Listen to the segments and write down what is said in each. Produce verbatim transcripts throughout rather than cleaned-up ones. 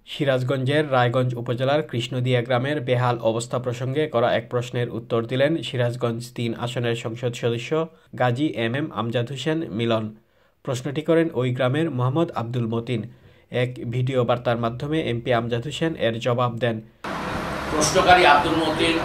সিরাজগঞ্জের রায়গঞ্জ উপজেলার কৃষ্ণদিয়া গ্রামের বেহাল অবস্থা প্রসঙ্গে করা এক প্রশ্নের উত্তর দিলেন সিরাজগঞ্জ তিন আসনের সংসদ সদস্য গাজী এম এম আমজাদ হোসেন মিলন। প্রশ্নটি করেন ওই গ্রামের মোহাম্মদ আব্দুল মতিন। এক ভিডিও বার্তার মাধ্যমে এমপি আমজাদ হোসেন এর জবাব দেন। প্রশ্নকারী আব্দুল মতিন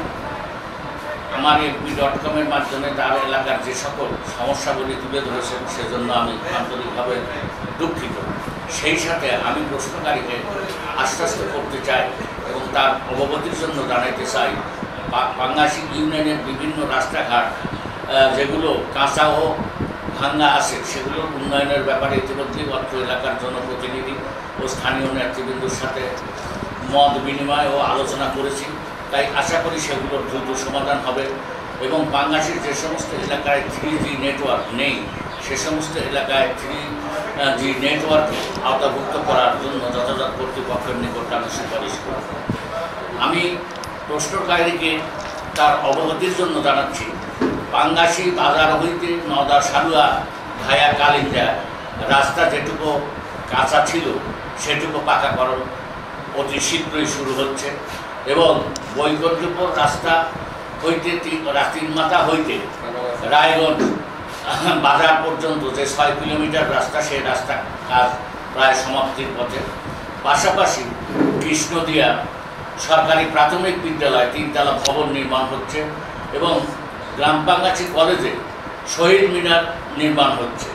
আমার এমপি ডট কমের মাধ্যমে তার এলাকার যে সকল সমস্যাগুলি তুলে ধরেছেন সেজন্য আমি আন্তরিকভাবে দুঃখিত। সেই সাথে আমি প্রশ্নকারীকে আশ্বস্ত করতে চাই এবং তার অবগতির জন্য জানাইতে চাই, পাঙ্গাশি ইউনিয়নের বিভিন্ন রাস্তাঘাট যেগুলো কাঁচা ও ভাঙ্গা আছে সেগুলোর উন্নয়নের ব্যাপারে ইতিমধ্যেই অত্র এলাকার জনপ্রতিনিধি ও স্থানীয় নেতৃবৃন্দর সাথে মত বিনিময় ও আলোচনা করেছি। তাই আশা করি সেগুলোর দ্রুত সমাধান হবে এবং পাঙ্গাশির যে সমস্ত এলাকায় থ্রি জি নেটওয়ার্ক নেই সে সমস্ত এলাকায় থ্রি জি নেটওয়ার্ক আওতাভুক্ত করার জন্য যথাযথ কর্তৃপক্ষের নিকট আমি সুপারিশ করব। আমি প্রশ্নকারীকে তার অবগতির জন্য জানাচ্ছি, পাঙ্গাশি বাজার হইতে নওদা সালুয়া ভায়া কালিন্দা রাস্তা যেটুকু কাঁচা ছিল সেটুকু পাকাকরণ অতি শীঘ্রই শুরু হচ্ছে এবং বৈকুণ্ঠপুর রাস্তা হইতে তিনমাথা হইতে রায়গঞ্জ বাজার পর্যন্ত যে ছয় কিলোমিটার রাস্তা সেই রাস্তা কাজ প্রায় সমাপ্তির পথে। পাশাপাশি কৃষ্ণদিয়া সরকারি প্রাথমিক বিদ্যালয় তিনতলা ভবন নির্মাণ হচ্ছে এবং গ্রাম পাঙ্গাশি কলেজে শহীদ মিনার নির্মাণ হচ্ছে।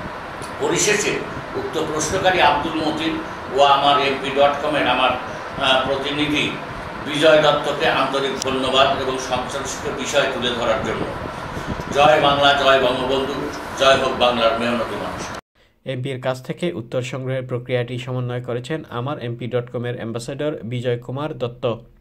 পরিশেষে উক্ত প্রশ্নকারী আব্দুল মতিন ও আমার এমপি ডট কমের আমার প্রতিনিধি বিজয় দত্তকে আন্তরিক ধন্যবাদ এবং সংশ্লিষ্ট বিষয় তুলে ধরার জন্য। জয় বাংলা, জয় বঙ্গবন্ধু, জয় হোক বাংলার মেহনতি মানুষ। এমপির কাছ থেকে উত্তর সংগ্রহের প্রক্রিয়াটি সমন্বয় করেছেন আমার এমপি ডট কমের অ্যাম্বাসেডর বিজয় কুমার দত্ত।